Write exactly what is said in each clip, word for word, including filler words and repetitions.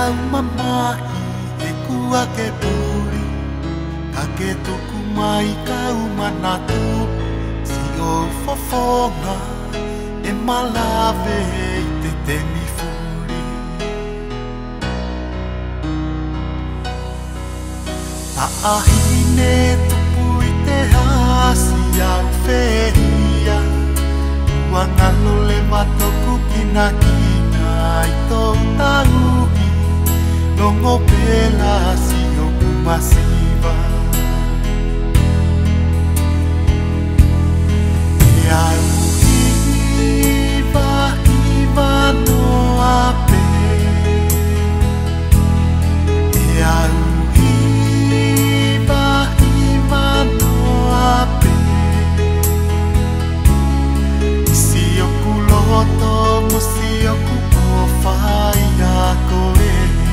mamahi e kua ke puri ka ke tuku mai kau manatu si o fofonga e malawe i te temi furi Taahine tupu i te hasi au whehia Ua ngalo le matoku kina kina i tau tauhi Longo pela si o kumasiva E au hiva hiva no ape E au hiva hiva no ape Si o kuloto mo si o kupofai a koe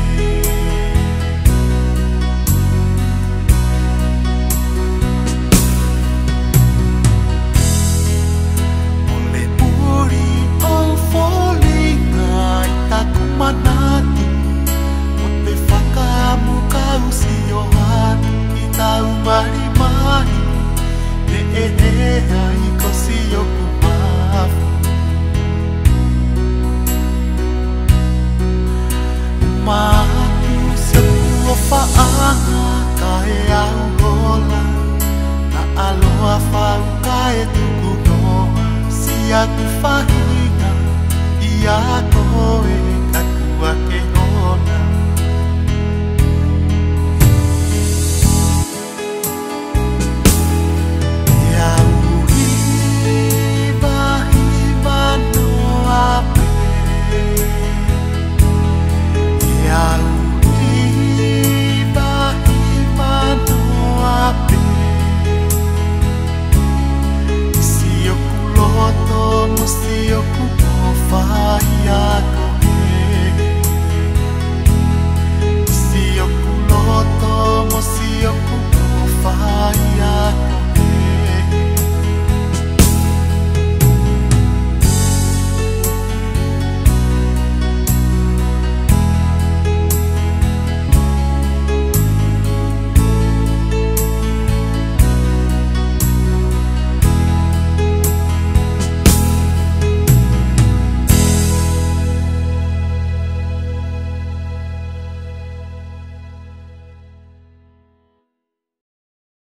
Manatu o te whakamukau si o hatu i tau mari mari e e e ai ko si o kumafu Umatu si o kua whaanga ka e au hola Na aloha whau ka e tuku noa si aku whahinga i a koe ke ona E au hiva hiva no ape E au hiva hiva no ape Si o kuloto mo si o kupo whai ako